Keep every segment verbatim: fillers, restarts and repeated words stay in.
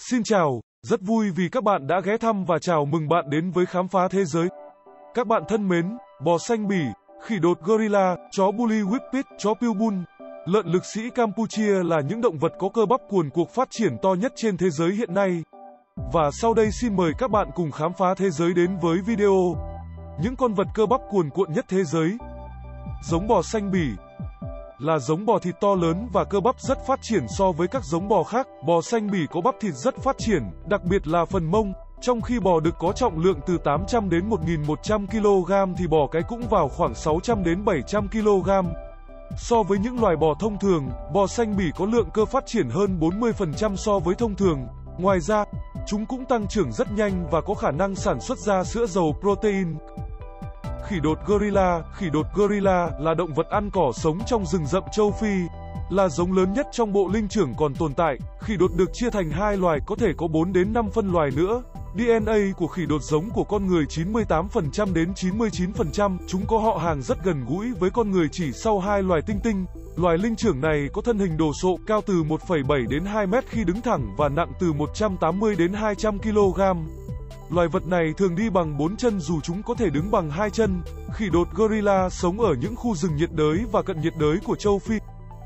Xin chào, rất vui vì các bạn đã ghé thăm và chào mừng bạn đến với Khám phá Thế giới. Các bạn thân mến, bò xanh Bỉ, khỉ đột gorilla, chó bully whippet, chó pitbull, lợn lực sĩ Campuchia là những động vật có cơ bắp cuồn cuộn phát triển to nhất trên thế giới hiện nay. Và sau đây xin mời các bạn cùng khám phá thế giới đến với video những con vật cơ bắp cuồn cuộn nhất thế giới. Giống bò xanh Bỉ là giống bò thịt to lớn và cơ bắp rất phát triển so với các giống bò khác. Bò xanh Bỉ có bắp thịt rất phát triển, đặc biệt là phần mông, trong khi bò đực có trọng lượng từ tám trăm đến một nghìn một trăm ki lô gam thì bò cái cũng vào khoảng sáu trăm đến bảy trăm ki lô gam. So với những loài bò thông thường, bò xanh Bỉ có lượng cơ phát triển hơn bốn mươi phần trăm so với thông thường. Ngoài ra, chúng cũng tăng trưởng rất nhanh và có khả năng sản xuất ra sữa giàu protein. Khỉ đột gorilla. Khỉ đột gorilla là động vật ăn cỏ sống trong rừng rậm châu Phi, là giống lớn nhất trong bộ linh trưởng còn tồn tại. Khỉ đột được chia thành hai loài, có thể có bốn đến năm phân loài nữa. đê en a của khỉ đột giống của con người chín mươi tám phần trăm đến chín mươi chín phần trăm. Chúng có họ hàng rất gần gũi với con người chỉ sau hai loài tinh tinh. Loài linh trưởng này có thân hình đồ sộ, cao từ một phẩy bảy đến hai mét khi đứng thẳng và nặng từ một trăm tám mươi đến hai trăm ki lô gam. Loài vật này thường đi bằng bốn chân dù chúng có thể đứng bằng hai chân. Khỉ đột gorilla sống ở những khu rừng nhiệt đới và cận nhiệt đới của châu Phi.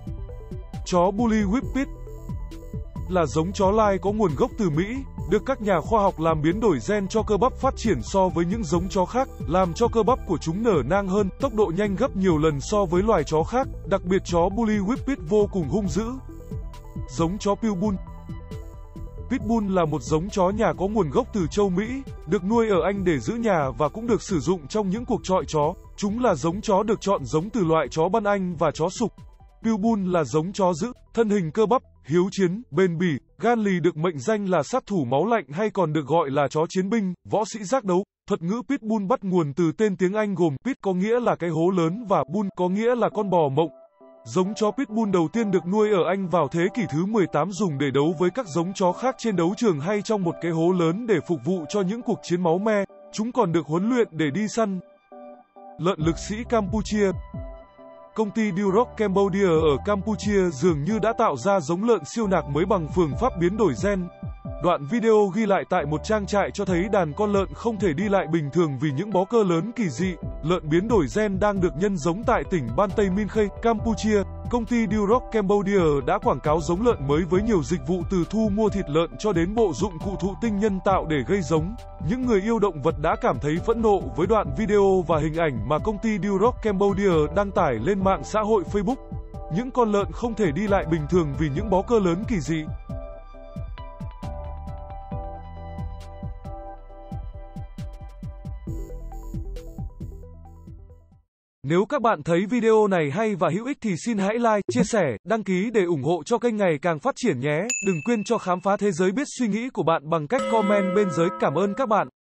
Chó bully whippet là giống chó lai có nguồn gốc từ Mỹ, được các nhà khoa học làm biến đổi gen cho cơ bắp phát triển so với những giống chó khác, làm cho cơ bắp của chúng nở nang hơn, tốc độ nhanh gấp nhiều lần so với loài chó khác. Đặc biệt chó bully whippet vô cùng hung dữ. Giống chó pitbull. Pitbull là một giống chó nhà có nguồn gốc từ châu Mỹ, được nuôi ở Anh để giữ nhà và cũng được sử dụng trong những cuộc chọi chó. Chúng là giống chó được chọn giống từ loại chó ban Anh và chó sục. Pitbull là giống chó dữ, thân hình cơ bắp, hiếu chiến, bền bỉ, gan lì, được mệnh danh là sát thủ máu lạnh hay còn được gọi là chó chiến binh, võ sĩ giác đấu. Thuật ngữ Pitbull bắt nguồn từ tên tiếng Anh gồm Pit có nghĩa là cái hố lớn và Bull có nghĩa là con bò mộng. Giống chó Pitbull đầu tiên được nuôi ở Anh vào thế kỷ thứ mười tám, dùng để đấu với các giống chó khác trên đấu trường hay trong một cái hố lớn để phục vụ cho những cuộc chiến máu me. Chúng còn được huấn luyện để đi săn. Lợn lực sĩ Campuchia. Công ty Duroc Cambodia ở Campuchia dường như đã tạo ra giống lợn siêu nạc mới bằng phương pháp biến đổi gen. Đoạn video ghi lại tại một trang trại cho thấy đàn con lợn không thể đi lại bình thường vì những bó cơ lớn kỳ dị. Lợn biến đổi gen đang được nhân giống tại tỉnh Ban Tây Minh Khay, Campuchia. Công ty Duroc Cambodia đã quảng cáo giống lợn mới với nhiều dịch vụ từ thu mua thịt lợn cho đến bộ dụng cụ thụ tinh nhân tạo để gây giống. Những người yêu động vật đã cảm thấy phẫn nộ với đoạn video và hình ảnh mà công ty Duroc Cambodia đăng tải lên mạng xã hội Facebook. Những con lợn không thể đi lại bình thường vì những bó cơ lớn kỳ dị. Nếu các bạn thấy video này hay và hữu ích thì xin hãy like, chia sẻ, đăng ký để ủng hộ cho kênh ngày càng phát triển nhé. Đừng quên cho Khám phá Thế giới biết suy nghĩ của bạn bằng cách comment bên dưới. Cảm ơn các bạn.